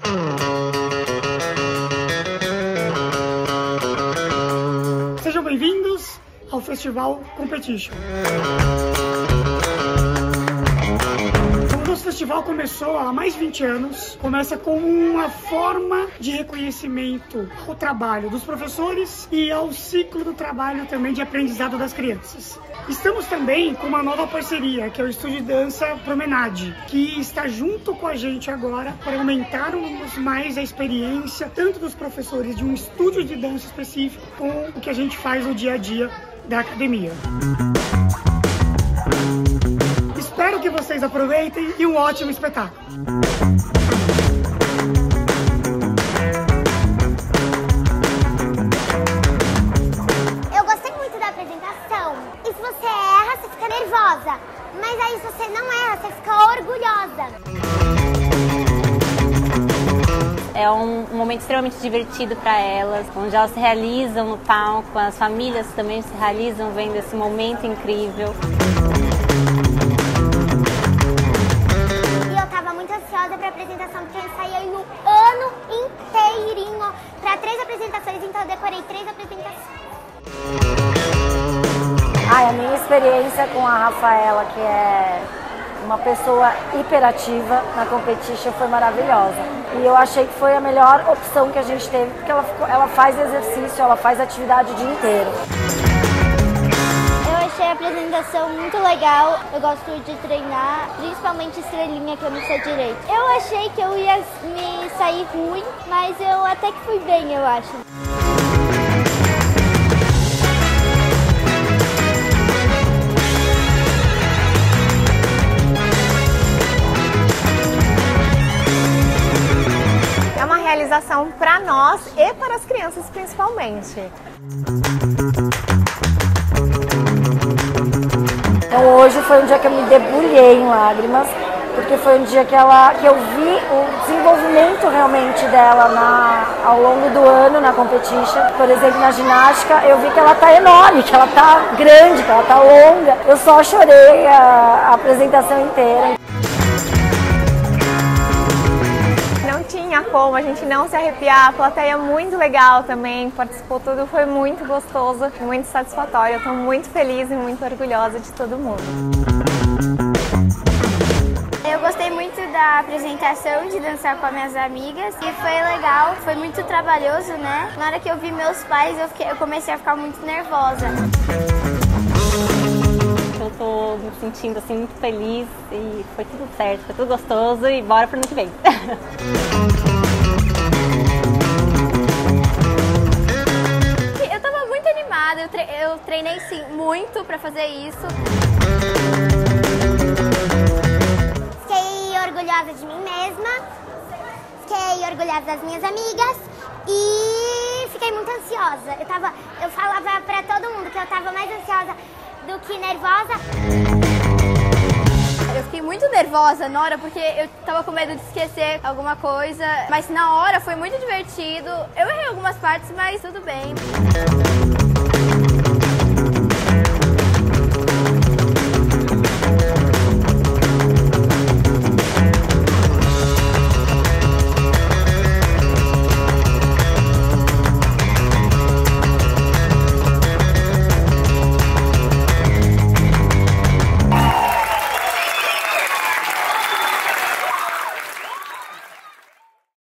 Sejam bem-vindos ao Festival Competition. O nosso festival começou há mais de 20 anos. Começa com uma forma de reconhecimento ao trabalho dos professores e ao ciclo do trabalho também de aprendizado das crianças. Estamos também com uma nova parceria, que é o Estúdio de Dança Promenade, que está junto com a gente agora para aumentarmos mais a experiência tanto dos professores de um estúdio de dança específico com o que a gente faz no dia a dia da academia. Espero que vocês aproveitem e um ótimo espetáculo! Eu gostei muito da apresentação. E se você erra, você fica nervosa. Mas aí se você não erra, você fica orgulhosa. É um momento extremamente divertido para elas, onde elas se realizam no palco, as famílias também se realizam vendo esse momento incrível. E eu tava muito ansiosa para a apresentação, porque eu ensaiei no ano inteirinho para 3 apresentações, então eu decorei 3 apresentações. A minha experiência com a Rafaela, que é uma pessoa hiperativa na competition, foi maravilhosa. E eu achei que foi a melhor opção que a gente teve, porque ela faz exercício, ela faz atividade o dia inteiro. Eu achei a apresentação muito legal. Eu gosto de treinar, principalmente estrelinha, que eu não sei direito. Eu achei que eu ia me sair ruim, mas eu até que fui bem, eu acho. Realização para nós e para as crianças principalmente. Então hoje foi um dia que eu me debulhei em lágrimas, porque foi um dia que eu vi o desenvolvimento realmente dela ao longo do ano na competition. Por exemplo, na ginástica eu vi que ela tá enorme, que ela tá grande, que ela tá longa. Eu só chorei a apresentação inteira. Como a gente não se arrepiar, a plateia é muito legal também, participou tudo, foi muito gostoso, muito satisfatório. Eu estou muito feliz e muito orgulhosa de todo mundo. Eu gostei muito da apresentação, de dançar com as minhas amigas e foi legal, foi muito trabalhoso, né? Na hora que eu vi meus pais, eu comecei a ficar muito nervosa. Eu tô me sentindo assim muito feliz e foi tudo certo, foi tudo gostoso e bora pro ano que vem. Eu tava muito animada, eu treinei sim muito pra fazer isso. Fiquei orgulhosa de mim mesma, fiquei orgulhosa das minhas amigas e fiquei muito ansiosa. Eu falava pra todo mundo que eu tava mais ansiosa do que nervosa. Eu fiquei muito nervosa na hora porque eu tava com medo de esquecer alguma coisa, mas na hora foi muito divertido. Eu errei algumas partes, mas tudo bem.